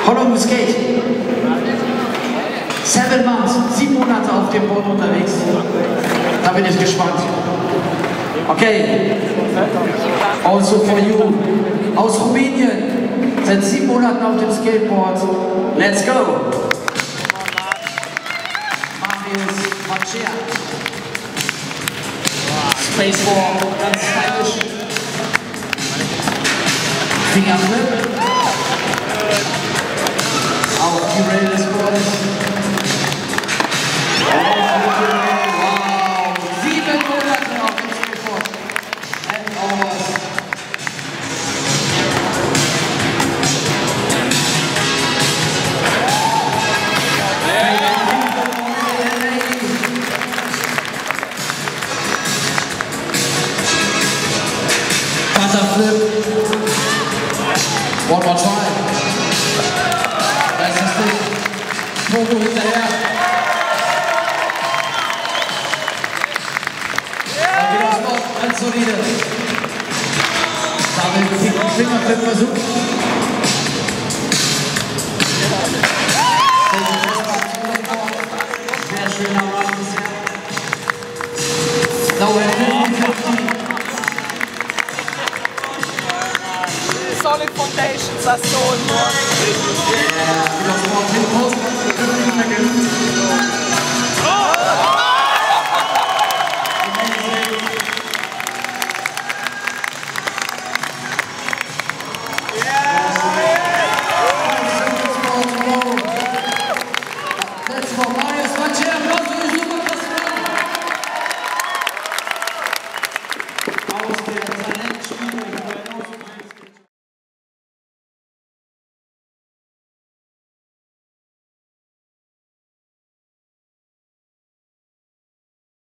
Holland Skate. 7 months, 7 Monate auf dem Boot unterwegs. Da bin ich gespannt. Okay. Also for you. Aus Rumänien. Seit 7 Monaten auf dem Skateboard. Let's go. Marius Macea. Spacewalk, ganz stylisch. Fingerflip. Auf die Rail des Boards. Wow, 7 Monate auf dem Skateboard. And over. Butterflip. One more time. Da ist das Ding. Foto hinterher. Und wieder aufs Bauch. Ganz solide. Damit Fingerflip versucht. Sehr schöner Run bisher. Now 50-50. Solid foundations are so important. Yeah,